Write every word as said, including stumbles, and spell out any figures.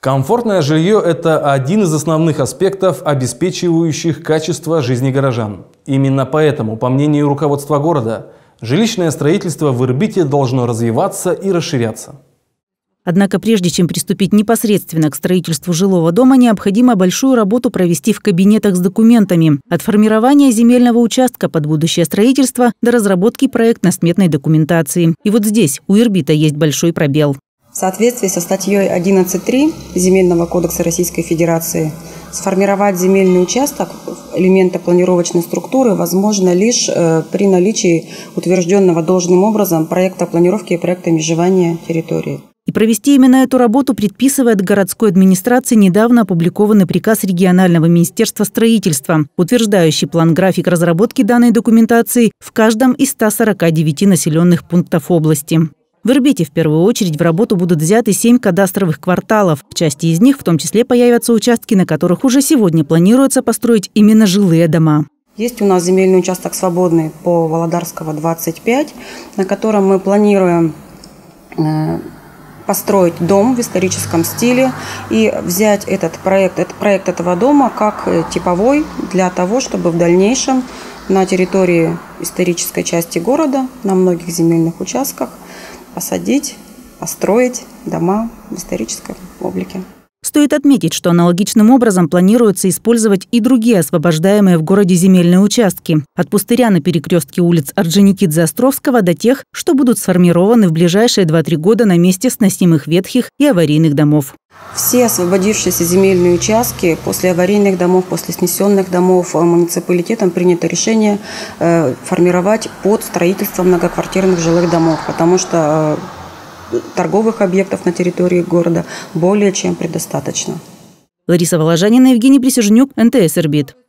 Комфортное жилье – это один из основных аспектов, обеспечивающих качество жизни горожан. Именно поэтому, по мнению руководства города, жилищное строительство в Ирбите должно развиваться и расширяться. Однако прежде чем приступить непосредственно к строительству жилого дома, необходимо большую работу провести в кабинетах с документами. От формирования земельного участка под будущее строительство до разработки проектно-сметной документации. И вот здесь у Ирбита есть большой пробел. В соответствии со статьей одиннадцать точка три Земельного кодекса Российской Федерации сформировать земельный участок элемента планировочной структуры возможно лишь э, при наличии утвержденного должным образом проекта планировки и проекта межевания территории. И провести именно эту работу предписывает городской администрации недавно опубликованный приказ регионального министерства строительства, утверждающий план-график разработки данной документации в каждом из ста сорока девяти населенных пунктов области. В Ирбите в первую очередь в работу будут взяты семь кадастровых кварталов. В части из них в том числе появятся участки, на которых уже сегодня планируется построить именно жилые дома. Есть у нас земельный участок свободный по Володарского двадцать пять, на котором мы планируем э, построить дом в историческом стиле и взять этот проект, этот проект этого дома как типовой для того, чтобы в дальнейшем на территории исторической части города, на многих земельных участках, посадить, построить дома в историческом облике. Стоит отметить, что аналогичным образом планируется использовать и другие освобождаемые в городе земельные участки. От пустыря на перекрестке улиц Орджоникидзе-Островского до тех, что будут сформированы в ближайшие два-три года на месте сносимых ветхих и аварийных домов. Все освободившиеся земельные участки после аварийных домов, после снесенных домов муниципалитетом принято решение э, формировать под строительство многоквартирных жилых домов, потому что э, торговых объектов на территории города более чем предостаточно. Лариса Воложанина, Евгений Присяжнюк, эн тэ эс Ирбит.